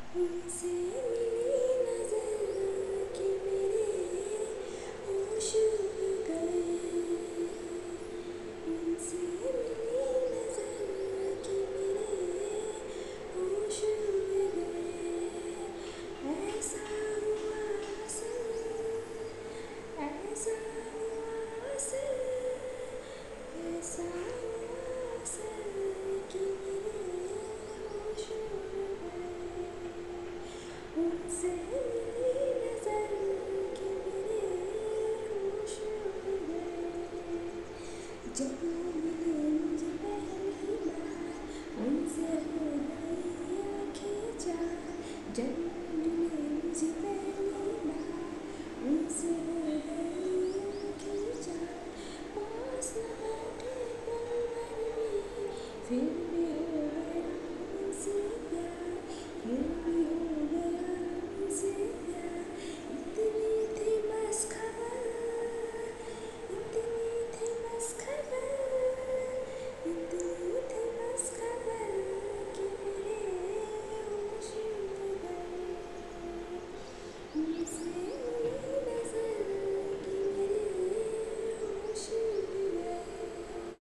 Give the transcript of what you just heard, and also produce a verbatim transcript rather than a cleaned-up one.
उनसे मिली नजर कि मेरे होश उड़ गए। उनसे मिली नजर कि मेरे होश उड़ गए। ऐसा हुआ असल, ऐसा हुआ असल, ऐसा हुआ असल कि मेरे होश उड़ गए। उनसे मिली नजर कि मेरे होश उड़ गए। जब वो मिले मुझे पहली बार, उनसे हो गई आँखें चार। जब